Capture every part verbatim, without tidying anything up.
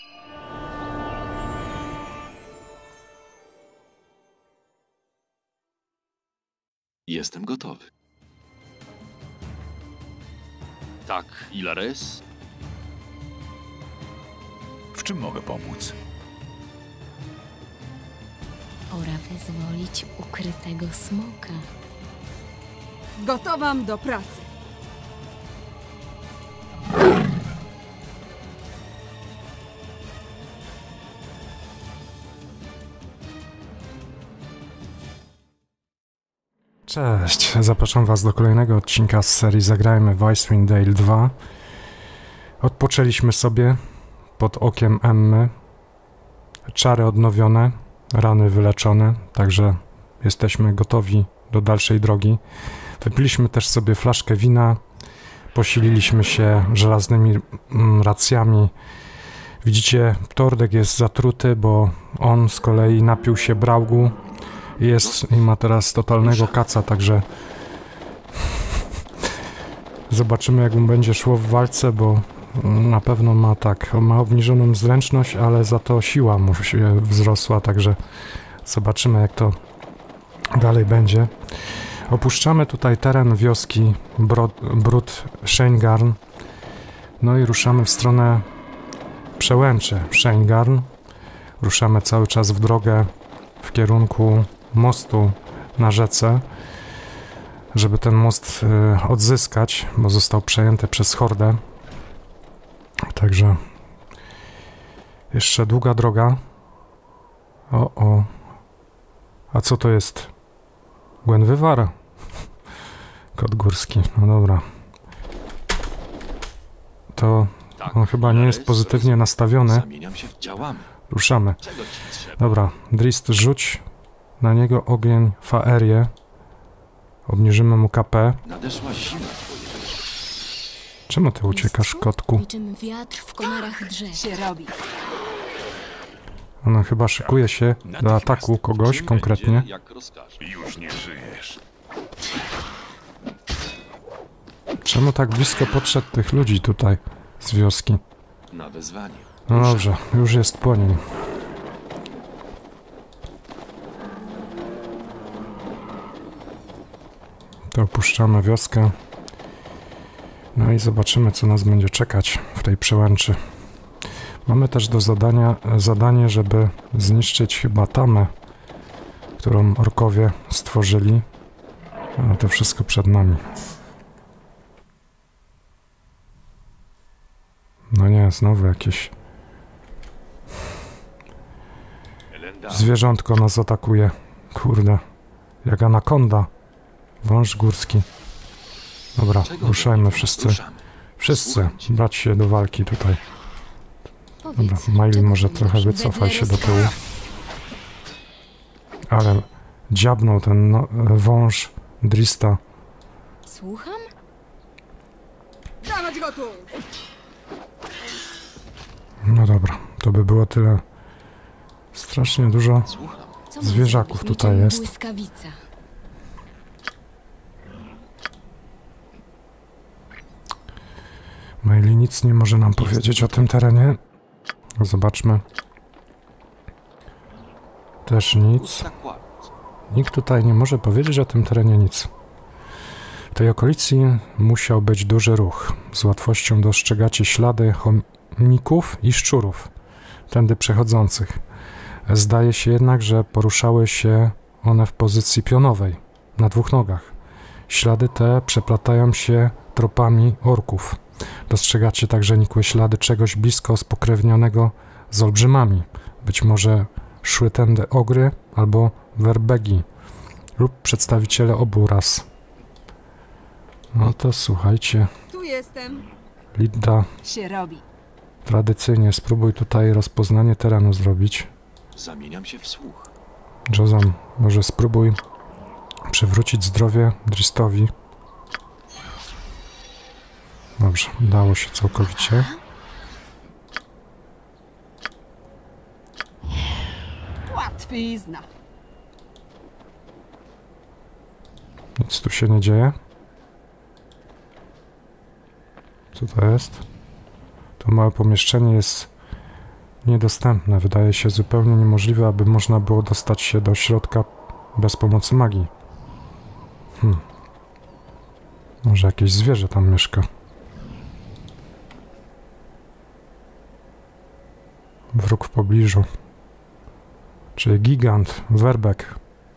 Jestem gotowy. Tak, Ilares? W czym mogę pomóc? Pora wyzwolić ukrytego smoka. Gotowam do pracy. Cześć, zapraszam was do kolejnego odcinka z serii Zagrajmy w Icewind Dale dwa. Odpoczęliśmy sobie pod okiem Emmy. Czary odnowione, rany wyleczone, także jesteśmy gotowi do dalszej drogi. Wypiliśmy też sobie flaszkę wina, posililiśmy się żelaznymi racjami. Widzicie, Tordek jest zatruty, bo on z kolei napił się braugu. Jest i ma teraz totalnego kaca, także zobaczymy, jak mu będzie szło w walce, bo na pewno ma tak, ma obniżoną zręczność, ale za to siła mu się wzrosła, także zobaczymy, jak to dalej będzie. Opuszczamy tutaj teren wioski Brud Shanegarn, no i ruszamy w stronę przełęczy Shanegarn. Ruszamy cały czas w drogę w kierunku mostu na rzece, żeby ten most y, odzyskać, bo został przejęty przez hordę. Także jeszcze długa droga. O, o. A co to jest? Gwenwywar? Kot górski. No dobra. To on chyba nie jest pozytywnie nastawiony. Zamieniam się w działamy. Ruszamy. Czego ci trzeba? Dobra, Drist, rzuć na niego ogień faerię. Obniżymy mu K P. Nadeszła zima twojej. Czemu ty uciekasz, kotku? Niczym wiatr w konarach drzew. Się robi. Ona chyba szykuje się do ataku kogoś Czym konkretnie. będzie, jak rozkażę. Już nie żyjesz. Czemu tak blisko podszedł tych ludzi tutaj z wioski? Na wezwanie. No dobrze, już jest po nim. To opuszczamy wioskę. No i zobaczymy, co nas będzie czekać w tej przełęczy. Mamy też do zadania zadanie, żeby zniszczyć chyba tamę, którą orkowie stworzyli. A to wszystko przed nami. No nie, znowu jakieś zwierzątko nas atakuje. Kurde, jak anakonda. Wąż górski. Dobra, Czego ruszajmy do- wszyscy. ruszamy. Wszyscy Słucham cię. brać się do walki tutaj. Dobra, Powiedz, Miley czego może ty trochę masz wycofaj wedle się do tyłu. rozkazu? Ale dziabnął ten no, wąż Drista. Słucham? Dawać go tu! No dobra, to by było tyle. Strasznie dużo Słucham. Co mam zwierzaków zrobić? tutaj Niczym jest. Błyskawica. Miley nic nie może nam powiedzieć o tym terenie. Zobaczmy. Też nic. Zakład. Nikt tutaj nie może powiedzieć o tym terenie nic. W tej okolicy musiał być duży ruch. Z łatwością dostrzegacie ślady chomików i szczurów, tędy przechodzących. Zdaje się jednak, że poruszały się one w pozycji pionowej, na dwóch nogach. Ślady te przeplatają się tropami orków. Dostrzegacie także nikłe ślady czegoś blisko spokrewnionego z olbrzymami. Być może szły tędy ogry albo werbegi lub przedstawiciele obu ras. No to słuchajcie, Tu jestem. Lidda, Się robi. tradycyjnie spróbuj tutaj rozpoznanie terenu zrobić. Zamieniam się w słuch. Jozan, może spróbuj przywrócić zdrowie Dristowi. Dobrze, udało się całkowicie. Łatwizna. Nic tu się nie dzieje. Co to jest? To małe pomieszczenie jest niedostępne. Wydaje się zupełnie niemożliwe, aby można było dostać się do środka bez pomocy magii. Hmm. Może jakieś zwierzę tam mieszka. Wróg w pobliżu. Czyli gigant, werbek.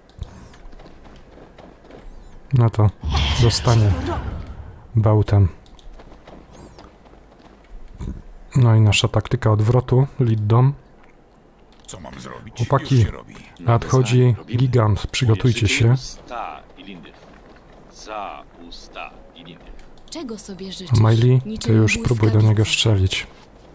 No to dostanie bełtem. No i nasza taktyka odwrotu, lead dom. Co mam zrobić? Chłopaki, Już się robi. nadchodzi gigant, przygotujcie się. Usta i lindy. Za usta i lindy. Czego sobie życzysz? Miley, ty Niczym już próbuj do niego błyskawica. strzelić.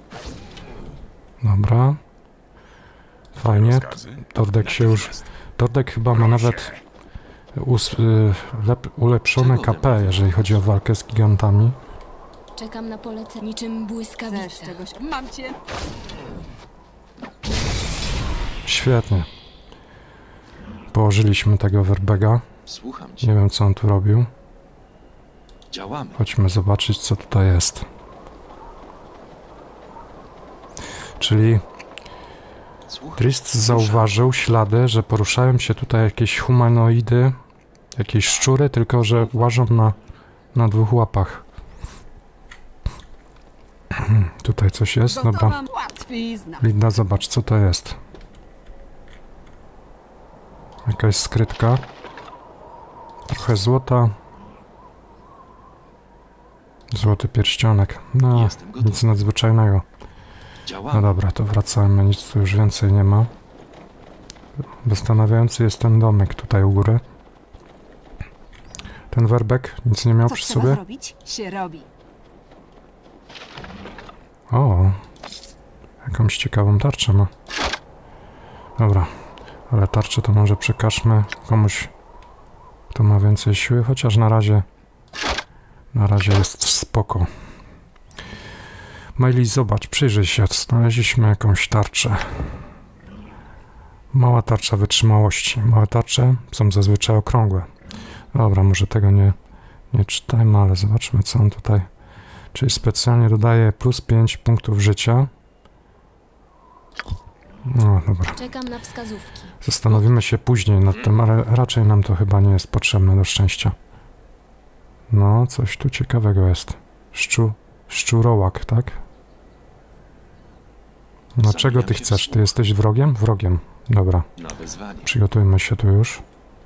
Dobra. Fajnie. Rozkazy? Tordek się już... Tordek chyba ma nawet us, y, lep, ulepszone K P, jeżeli chodzi o walkę z gigantami. Czekam na polecenie. Niczym błyskawica. Chcesz czegoś? Mam cię. Świetnie. Położyliśmy tego werbega. Słucham cię. Nie wiem, co on tu robił. Działamy. Chodźmy zobaczyć, co tutaj jest. Czyli Słucham. Trist zauważył ślady, że poruszają się tutaj jakieś humanoidy, jakieś szczury, tylko że łażą na, na dwóch łapach. Tutaj coś jest, dobra. Gotowa. Łatwizna. Linda, zobacz, co to jest. Jakaś skrytka. Trochę złota. Złoty pierścionek. No, Jestem gotowy. nic nadzwyczajnego. No Działamy. dobra, to wracamy, nic tu już więcej nie ma. Zastanawiający jest ten domek tutaj u góry. Ten werbek nic nie miał Co przy trzeba sobie? zrobić? Się robi. O, jakąś ciekawą tarczę ma. Dobra, ale tarczę to może przekażmy komuś, kto ma więcej siły, chociaż na razie na razie jest spoko. Miley, zobacz, przyjrzyj się, znaleźliśmy jakąś tarczę. Mała tarcza wytrzymałości. Małe tarcze są zazwyczaj okrągłe. Dobra, może tego nie, nie czytajmy, ale zobaczmy, co on tutaj... Czyli specjalnie dodaje plus pięć punktów życia. No dobra. Czekam na wskazówki. Zastanowimy się później nad tym, ale raczej nam to chyba nie jest potrzebne do szczęścia. No, coś tu ciekawego jest. Szczu... Szczurołak, tak? No czego ty chcesz? Ty jesteś wrogiem? Wrogiem. Dobra, Na wezwanie. przygotujmy się tu już.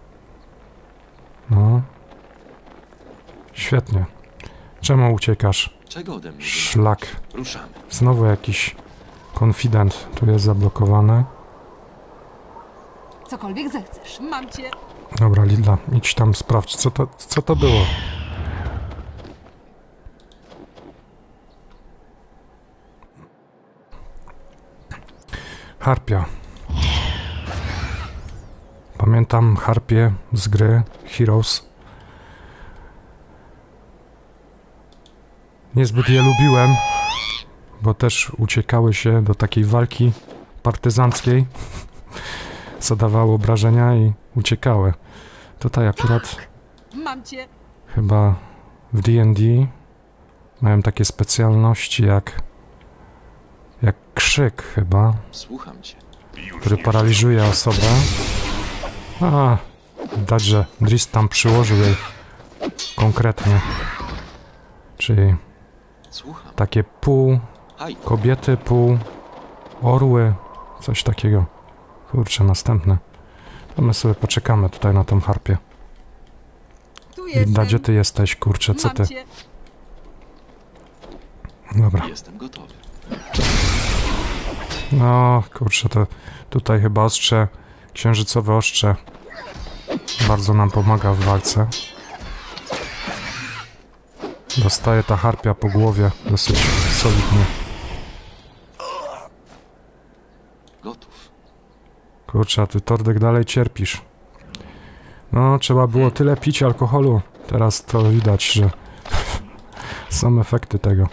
No. Świetnie. Czemu uciekasz? Czego ode mnie Szlak. wymagasz? Ruszamy. Znowu jakiś konfident tu jest zablokowany. Cokolwiek zechcesz. Mam cię. Dobra, Lila, idź tam sprawdź, co to, co to było. Harpia. Pamiętam harpię z gry Heroes. Niezbyt je lubiłem, bo też uciekały się do takiej walki partyzanckiej, co dawało obrażenia i uciekały. Tutaj akurat Mam cię. chyba w D and D mają takie specjalności jak jak krzyk chyba, Słucham cię. który paraliżuje osobę. A, widać, że Driss tam przyłożył jej konkretnie. Czyli Słucham. takie pół Haj. kobiety, pół orły, coś takiego. Kurczę, następne. To my sobie poczekamy tutaj na tą harpię. Tu Linda, jestem. gdzie ty jesteś, kurczę, co Mam ty? cię. Dobra. Jestem gotowy. No, kurczę, to tutaj chyba ostrze, księżycowe ostrze bardzo nam pomaga w walce. Dostaje ta harpia po głowie dosyć solidnie. Gotów. Kurczę, a ty, Tordek, dalej cierpisz. No, trzeba było tyle pić alkoholu. Teraz to widać, że są efekty tego.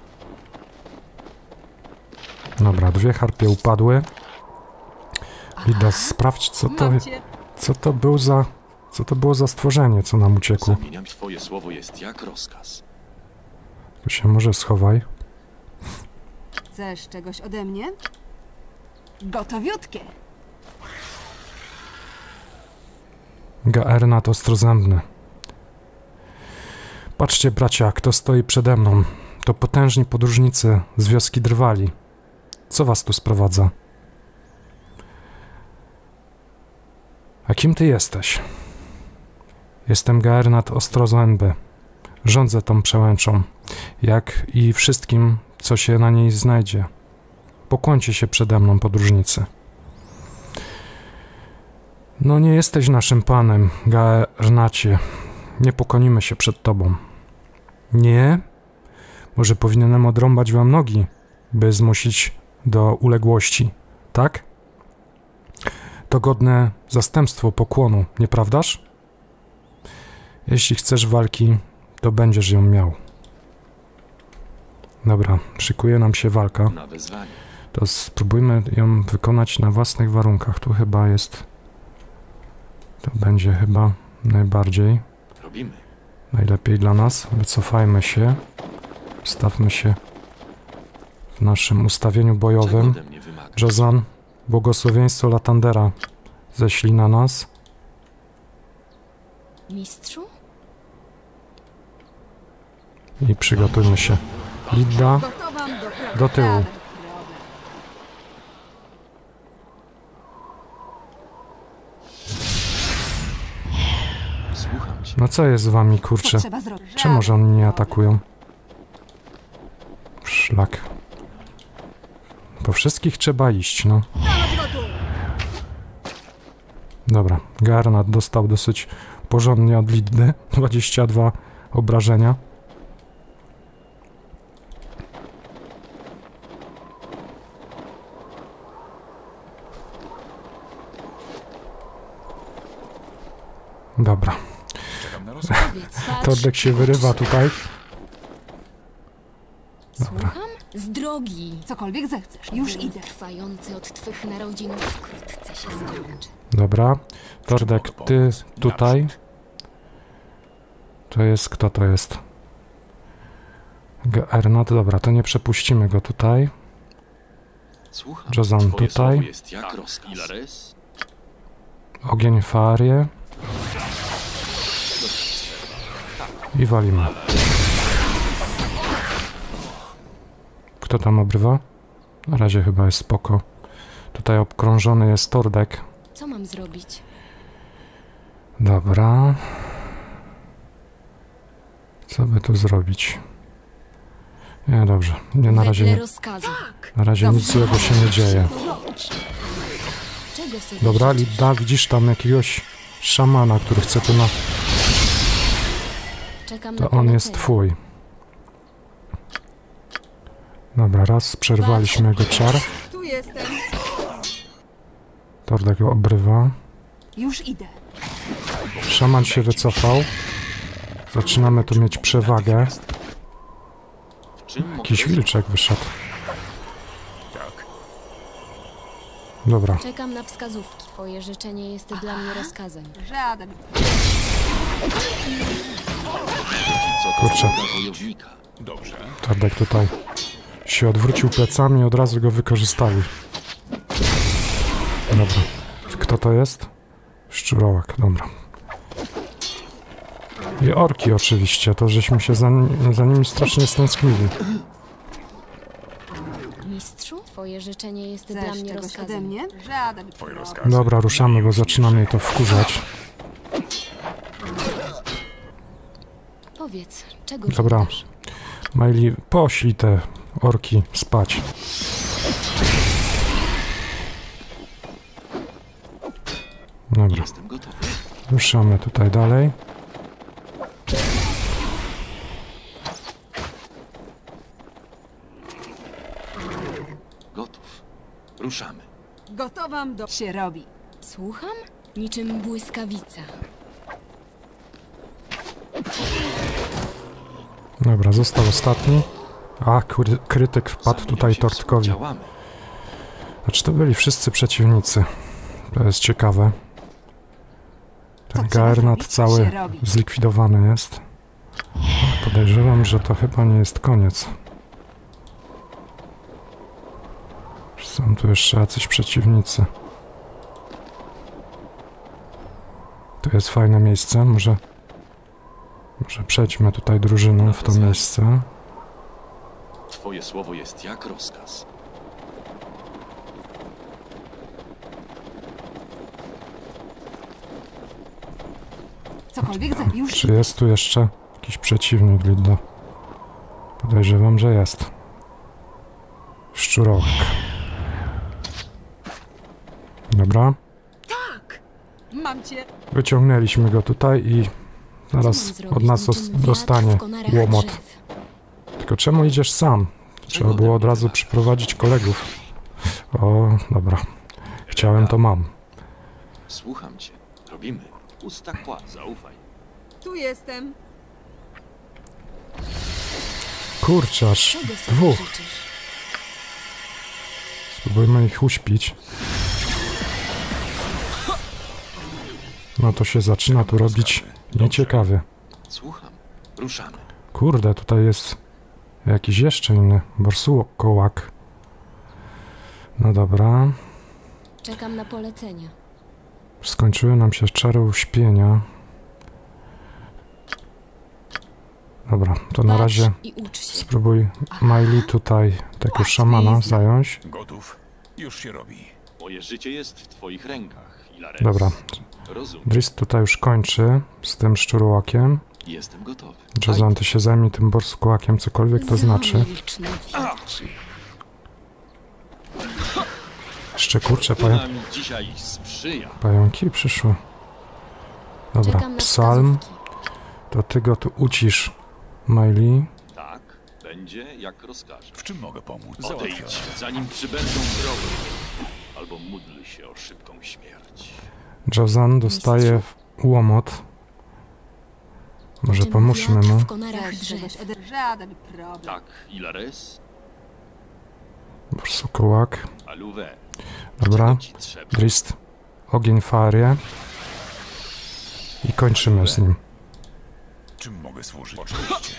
Dobra, dwie harpie upadły. Lida, sprawdź, co to, Mam cię. co to był za... Co to było za stworzenie, co nam uciekło? Zamieniam twoje słowo jest jak rozkaz. Tu się może schowaj. Chcesz czegoś ode mnie? Gotowiutkie. Gaernat ostrozębny. Patrzcie, bracia, kto stoi przede mną. To potężni podróżnicy z wioski Drwali. Co was tu sprowadza? A kim ty jesteś? Jestem Gaernat Ostrozębny. Rządzę tą przełęczą, jak i wszystkim, co się na niej znajdzie. Pokłońcie się przede mną, podróżnicy. No nie jesteś naszym panem, Gaernacie. Nie pokonimy się przed tobą. Nie? Może powinienem odrąbać wam nogi, by zmusić do uległości, tak? To godne zastępstwo pokłonu, nieprawdaż? Jeśli chcesz walki, to będziesz ją miał. Dobra, szykuje nam się walka. Na wezwanie. To spróbujmy ją wykonać na własnych warunkach. Tu chyba jest... To będzie chyba najbardziej... Robimy. Najlepiej dla nas. Wycofajmy się. Stawmy się w naszym ustawieniu Czego bojowym. ode mnie wymagasz? Jozan, błogosławieństwo Latandera ześlij na nas. Mistrzu? I przygotujmy się. Lidda, Gotowam do pracy. do tyłu. Żaden problem. Słucham cię. No co jest z wami, Co kurczę? trzeba zrobić? Czemu że oni nie atakują? Szlak. Po wszystkich trzeba iść, no. Dobra, Gaernat dostał dosyć porządnie od Liddy. dwadzieścia dwa obrażenia. Dobra, Czekam na rozkaz. Powiedz, patrz. Tordek się wyrywa tutaj. Słucham? Z drogi. Cokolwiek zechcesz. Już Ból idę. trwający od twych narodzin wkrótce się skończy. Dobra, Tordek, ty tutaj. To jest, kto to jest? Gaernat, dobra, to nie przepuścimy go tutaj. Słucham. Jozan Twoje tutaj. słowo jest jak rozkaz. Ilares? Ogień Farie. I walimy. Kto tam obrywa? Na razie chyba jest spoko. Tutaj obkrążony jest Tordek. Co mam zrobić? Dobra. Co by tu zrobić? Nie, dobrze. Nie, na razie, Wedle nie, rozkazu. na razie nic złego się nie dzieje. Czego sobie Dobra, życzysz? Lidda, widzisz tam jakiegoś szamana, który chce tu na... Czekam na To on polecenie. jest twój. Dobra, raz przerwaliśmy jego czar. Tu jestem. Tordek go obrywa. Już idę. Szaman się wycofał. Zaczynamy tu mieć przewagę. W czym mogę Jakiś rozmawiać? wilczek wyszedł. Tak. Dobra, Czekam na wskazówki. Twoje życzenie jest dla mnie rozkazem. Żaden. Co to Kurczę. za wojownika? Dobrze. Tordek tutaj się odwrócił plecami i od razu go wykorzystali. Dobra. Kto to jest? Szczurołak, dobra. I orki oczywiście, to żeśmy się za, ni- za nimi strasznie stęsknili. Mistrzu? Twoje życzenie jest dla Chcesz mnie czegoś rozkazem. ode mnie? Żaden Twoje problem. rozkazy. Dobra, ruszamy, bo zaczyna mnie to wkurzać. Powiedz, czego Dobra. żądasz? Miley, poślij te orki spać. Dobra, Jestem gotowy. ruszamy tutaj dalej. Gotów. Ruszamy. Gotowam do... się robi. Słucham? Niczym błyskawica. Dobra, został ostatni. A, kry, krytyk wpadł Zamieniam tutaj się w Tordkowi. słuch. Działamy. Znaczy to byli wszyscy przeciwnicy. To jest ciekawe. Ten Co trzeba Gaernat zrobić? cały Się robi. zlikwidowany jest. Podejrzewam, że to chyba nie jest koniec. Są tu jeszcze jacyś przeciwnicy. Tu jest fajne miejsce, może... Może przejdźmy tutaj drużyną w to miejsce. Twoje słowo jest jak rozkaz. Cokolwiek za już Czy jest tu jeszcze jakiś przeciwnik, Lidda? Podejrzewam, że jest. Szczurowek. Dobra. mam cię. Wyciągnęliśmy go tutaj i zaraz od nas dos- dostanie łomot. Tylko czemu idziesz sam? Trzeba było od razu przyprowadzić kolegów. O, dobra. Chciałem, to mam. Słucham cię. Robimy. Usta kła. Zaufaj. Tu jestem. Kurczę, aż Czego sobie dwóch. życzysz? Spróbujmy ich uśpić. No to się zaczyna tu robić nieciekawie. Słucham. Ruszamy. Kurde, tutaj jest jakiś jeszcze inny borsukołak. No dobra. Czekam na polecenia. Skończyły nam się czary uśpienia. Dobra, to na Patrz razie i ucz się. spróbuj Miley tutaj tego szamana zająć. Gotów? Już się robi. Moje życie jest w twoich rękach, Ilares. Dobra, Rozumiem. Drist tutaj już kończy z tym szczurłakiem. Jestem gotowy. Jazan, ty się zajmij tym borsukołakiem, cokolwiek to znaczy. Zamilcz na wieki. Jeszcze kurczę, To pają nam dzisiaj sprzyja. pająki przyszły. Dobra, Czekam na psalm. wskazówki. To ty go tu ucisz, Miley. Tak, będzie jak rozkażę. W czym mogę pomóc? Odejdź, zanim przybędą wrogowie. Albo módl się o szybką śmierć. Jazan dostaje w łomot. Może Czym pomóżmy wiatr mu. w konarach drzew. Żaden, żaden problem. Tak, Ilares, Borsukołak. Aluwe. Dobra, Czego ci trzeba? Drist. Ogień farię. I kończymy z nim. Czym mogę służyć? Oczywiście.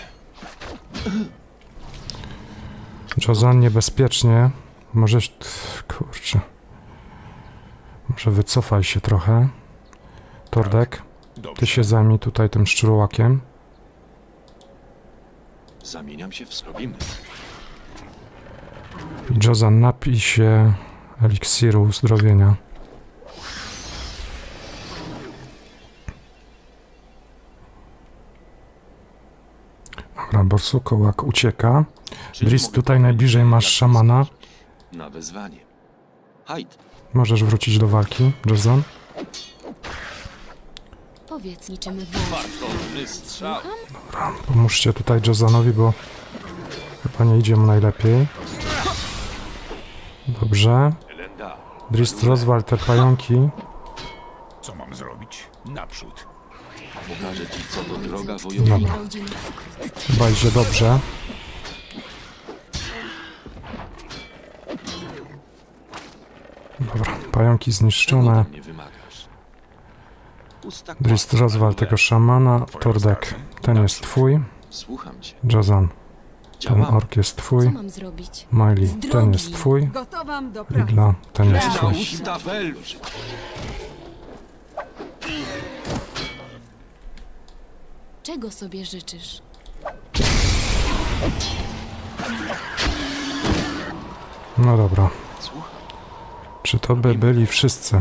Jazan niebezpiecznie. Możeś... Kurczę. Może wycofaj się trochę. Tordek, Dobrze. ty się zajmij tutaj tym szczurłakiem. Zamieniam się w zrobimy. I Jazan, napij się eliksiru uzdrowienia. Dobra, borsukołak ucieka. Czym Drist, mogę tutaj pomóc? najbliżej masz Jak szamana. rozkażesz? Na wezwanie. Hajd. Możesz wrócić do walki, Jazan. Powiedz niczym wąż. Fartowny strzał. Pomóżcie tutaj Jazanowi, bo chyba nie idzie mu najlepiej. Dobrze. Elenda. Drist, rozwal te pająki. Co mam zrobić? Naprzód. Pokażę ci, co to droga Od wojownika. twych Dobra. narodzin Chyba idzie dobrze. Dobra, pająki zniszczone. Nie wymagasz. Usta Drist, kła. rozwal Aluwe. tego szamana. Tordek, ten jest twój. Słucham cię. Jazan, ten Działam. ork jest Co twój. mam zrobić? Miley, Z ten drogi. jest twój. Gotowam do pracy. Lidla, ten jest Na twój. usta welbrzy. Czego sobie życzysz? No dobra. Słucham. Czy to by byli wszyscy?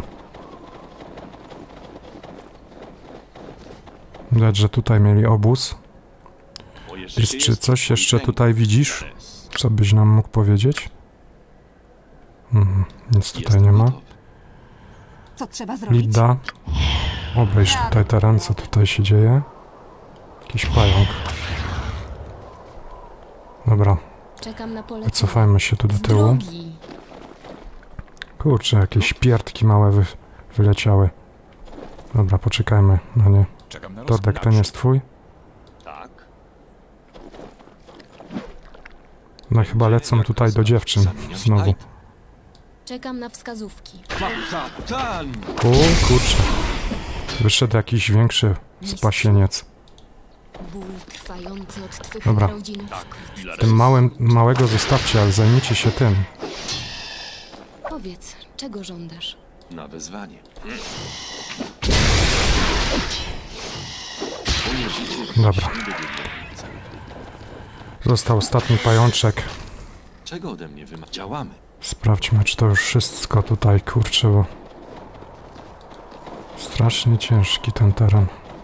Widać, że tutaj mieli obóz. Moje życie Drist, czy jest w coś twoich jeszcze rękach, tutaj widzisz? Ilares. Co byś nam mógł powiedzieć? Mhm, nic tutaj Jestem nie ma. gotowy. Co trzeba zrobić? Lidda, obejrz tutaj teren, co tutaj się dzieje. Jakiś pająk. Dobra, Czekam na polecenia. wycofajmy się tu do Z tyłu. drogi. Kurczę, jakieś pierdki małe wy, wyleciały. Dobra, poczekajmy na nie. Czekam na Tordek, rozkaz. ten jest twój? Tak. No chyba lecą tutaj do dziewczyn Zamieniam się. znowu. Hajd. Czekam na wskazówki. Satan! O kurczę. Wyszedł jakiś większy spasieniec. Ból trwający od twych Dobra. narodzin. Tak, Ilares. Tym małym, małego zostawcie, ale zajmijcie się tym. Powiedz, czego żądasz? Na wezwanie. Moje życie Dobra. nie dobiegło końca. Został ostatni pajączek. Czego ode mnie wymaga? Działamy. Sprawdźmy, czy to już wszystko tutaj, kurczę, bo... Strasznie ciężki ten teren.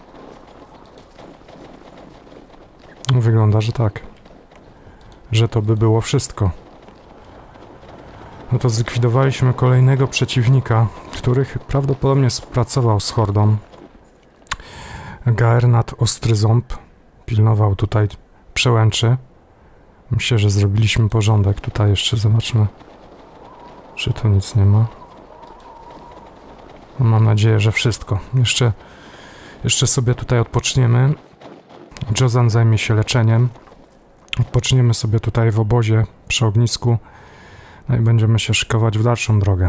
Wygląda, że tak. Że to by było wszystko. No to zlikwidowaliśmy kolejnego przeciwnika, który prawdopodobnie współpracował z Hordą. Gaernat Ostry Ząb pilnował tutaj przełęczy. Myślę, że zrobiliśmy porządek. Tutaj jeszcze zobaczmy, czy tu nic nie ma. No mam nadzieję, że wszystko. Jeszcze, jeszcze sobie tutaj odpoczniemy. Jozan zajmie się leczeniem. Odpoczniemy sobie tutaj w obozie przy ognisku. No i będziemy się szykować w dalszą drogę.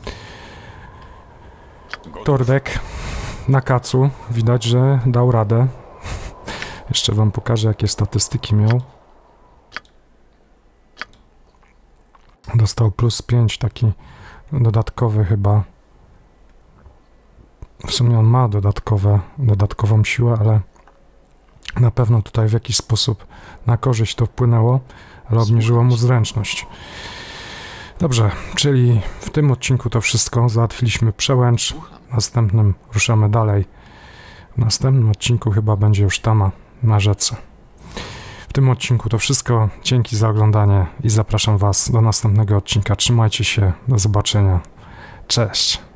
Tordek na kacu. Widać, że dał radę. Jeszcze wam pokażę, jakie statystyki miał. Dostał plus pięć, taki dodatkowy chyba. W sumie on ma dodatkowe, dodatkową siłę, ale na pewno tutaj w jakiś sposób na korzyść to wpłynęło, ale obniżyło mu zręczność. Dobrze, czyli w tym odcinku to wszystko. Załatwiliśmy przełęcz. W następnym ruszamy dalej. W następnym odcinku chyba będzie już Tama na rzece. W tym odcinku to wszystko. Dzięki za oglądanie i zapraszam Was do następnego odcinka. Trzymajcie się. Do zobaczenia. Cześć.